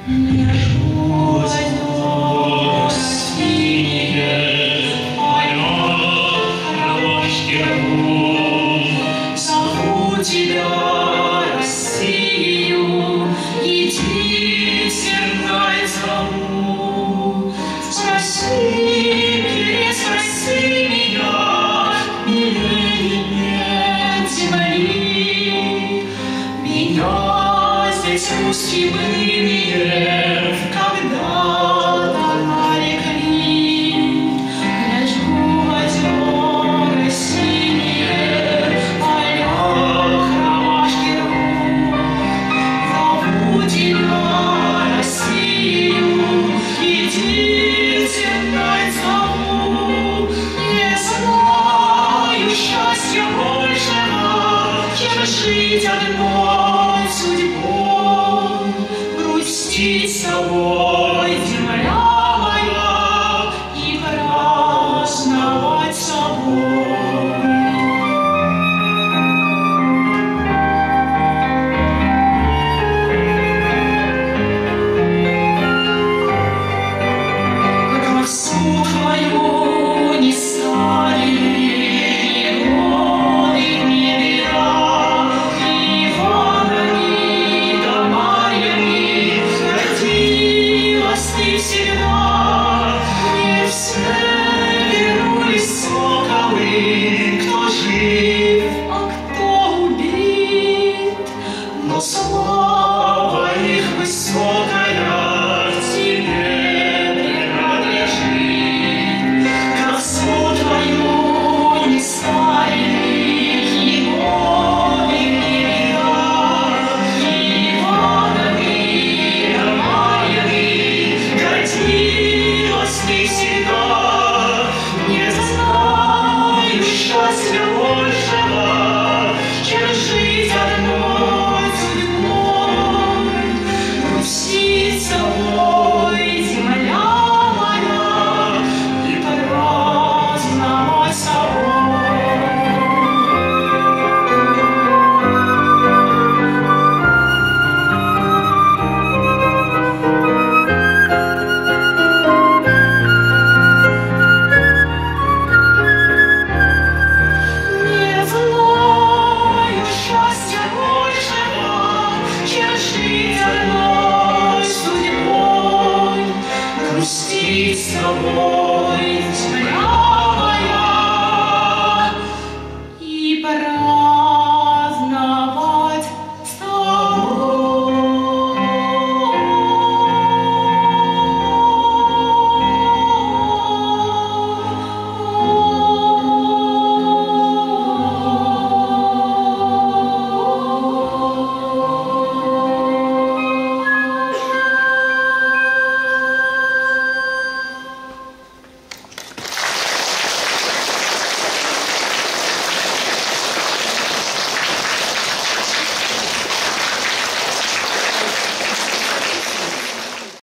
Русские были, когда-то нарекли, гляжу в озера синие, полях ромашки рву. Зову тебя, Россию, единственной зову. Не знаю счастья большего, чем жить одной судьбой. Грустить с тобой, земля моя, и праздновать собой. Красу твою не стали годы, не беда, Иванами да Марьями родилась ты всегда. Не все вернулись соколы, кто жив, а кто убит, но слава их высокая тебе принадлежит. Красу твою не ставили ни годы, ни беда, Иванами да Марьями гордилась ты всегда. Не знаю счастья большего, чем жить одной судьбой. Грустить с тобой, земля моя, и праздновать собой. Не знаю счастья большего, чем жить одной судьбой. Грустить с тобой.